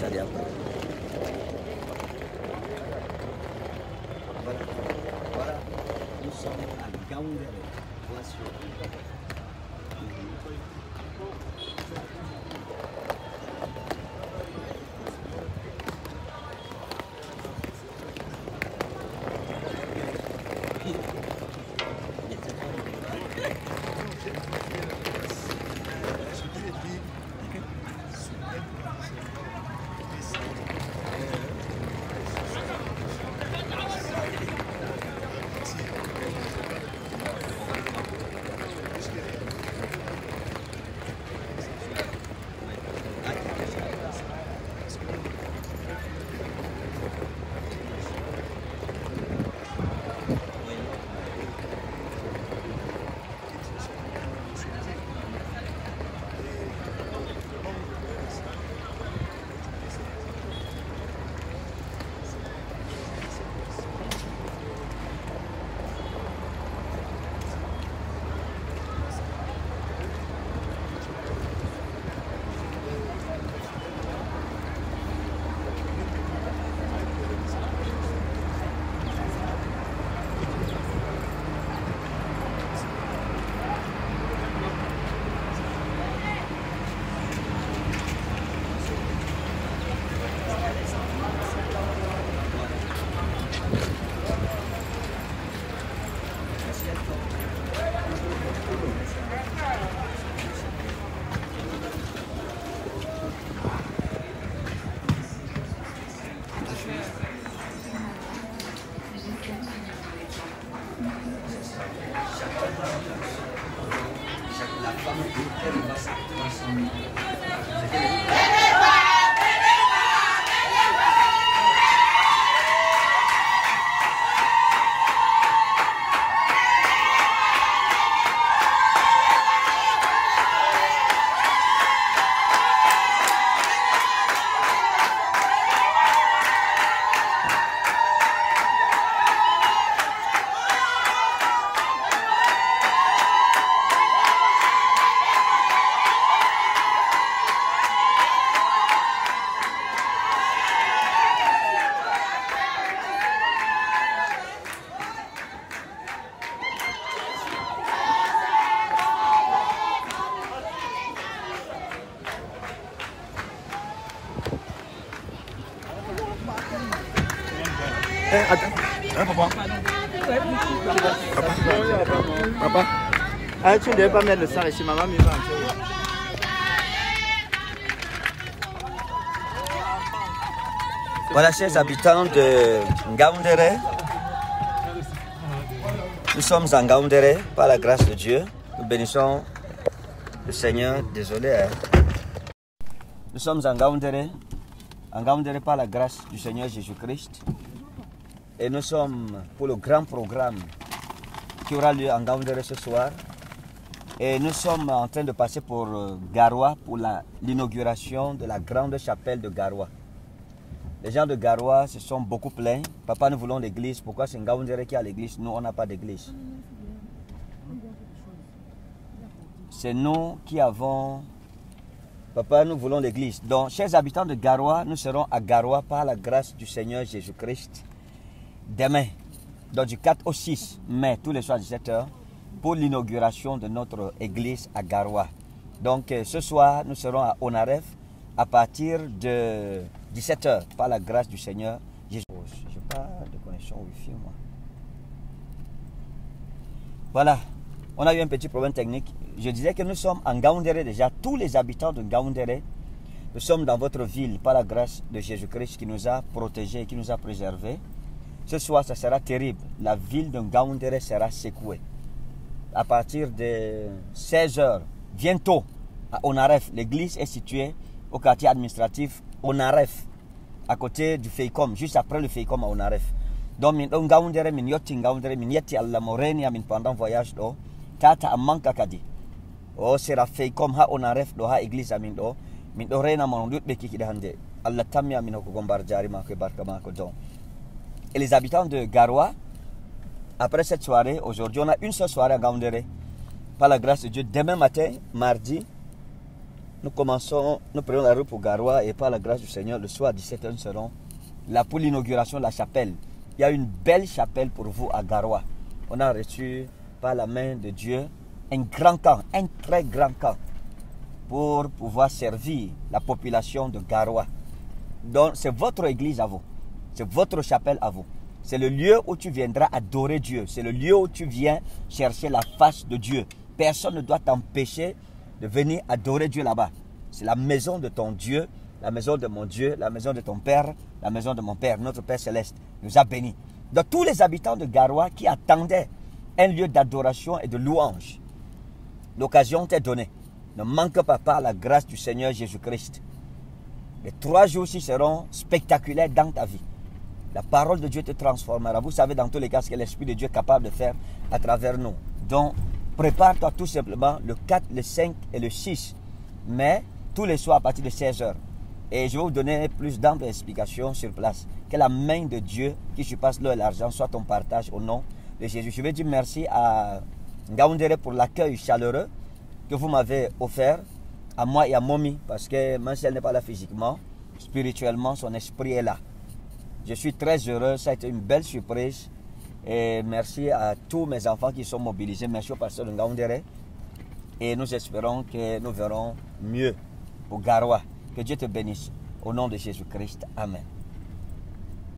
dit après. Voilà. Voilà. Nous sommes à Ngaoundéré. Attends. Hein, papa? Papa? Ah, tu ne devais pas mettre le sang ici, maman, il va entrer. Voilà, chers habitants de Ngaoundéré. Nous sommes à Ngaoundéré, par la grâce de Dieu. Nous bénissons le Seigneur. Désolé. Hein. Nous sommes à Ngaoundéré par la grâce du Seigneur Jésus-Christ. Et nous sommes pour le grand programme qui aura lieu à Ngaoundéré ce soir. Et nous sommes en train de passer pour Garoua pour l'inauguration de la grande chapelle de Garoua. Les gens de Garoua se sont beaucoup plaints. Papa, nous voulons l'église. Pourquoi c'est Ngaoundéré qui a l'église? Nous, on n'a pas d'église. C'est nous qui avons... Papa, nous voulons l'église. Donc, chers habitants de Garoua, nous serons à Garoua par la grâce du Seigneur Jésus-Christ. Demain, donc du 4 au 6 mai, tous les soirs à 17h, pour l'inauguration de notre église à Garoua. Donc, ce soir, nous serons à Onaref à partir de 17h, par la grâce du Seigneur Jésus. Je n'ai pas de connexion Wi-Fi, moi. Voilà, on a eu un petit problème technique. Je disais que nous sommes en Ngaoundéré déjà. Tous les habitants de Ngaoundéré, nous sommes dans votre ville par la grâce de Jésus-Christ qui nous a protégés, qui nous a préservés. Ce soir, ça sera terrible. La ville de Ngaoundéré sera secouée. À partir de 16h, bientôt, à Onaref, l'église est située au quartier administratif Onaref, à côté du Feikom, juste après le Feikom à Onaref. Donc, Ngaoundéré, min yotti Ngaoundéré, min yetti alla moreni amin pendant voyage do, tata amanka kadi. O sera Feikom ha Onaref do ha église amin do, min do rena mon lut beki kida hande. Allah tammi amin ko gombar jari ma ko barka ma ko don. Et les habitants de Garoua, après cette soirée, aujourd'hui, on a une seule soirée à Ngaoundéré. Par la grâce de Dieu, demain matin, mardi, nous prenons la route pour Garoua et par la grâce du Seigneur, le soir à 17h, nous serons là pour l'inauguration de la chapelle. Il y a une belle chapelle pour vous à Garoua. On a reçu par la main de Dieu un grand camp, un très grand camp pour pouvoir servir la population de Garoua. Donc c'est votre église à vous, c'est votre chapelle à vous. C'est le lieu où tu viendras adorer Dieu. C'est le lieu où tu viens chercher la face de Dieu. Personne ne doit t'empêcher de venir adorer Dieu là-bas. C'est la maison de ton Dieu, la maison de mon Dieu, la maison de ton Père, la maison de mon Père. Notre Père Céleste nous a bénis. Donc tous les habitants de Garoua qui attendaient un lieu d'adoration et de louange, l'occasion t'est donnée. Ne manque pas par la grâce du Seigneur Jésus-Christ. Les 3 jours-ci seront spectaculaires dans ta vie. La parole de Dieu te transformera. Vous savez dans tous les cas ce que l'Esprit de Dieu est capable de faire à travers nous. Donc, prépare-toi tout simplement le 4, le 5 et le 6 mai, tous les soirs à partir de 16h. Et je vais vous donner plus d'amples explications sur place. Que la main de Dieu qui surpasse l'eau et l'argent soit ton partage au nom de Jésus. Je vais dire merci à Ngaoundéré pour l'accueil chaleureux que vous m'avez offert, à moi et à Momi, parce que même si elle n'est pas là physiquement, spirituellement, son esprit est là. Je suis très heureux, ça a été une belle surprise. Et merci à tous mes enfants qui sont mobilisés. Merci au pasteur de Ngaoundéré. Et nous espérons que nous verrons mieux pour Garoua. Que Dieu te bénisse. Au nom de Jésus-Christ. Amen.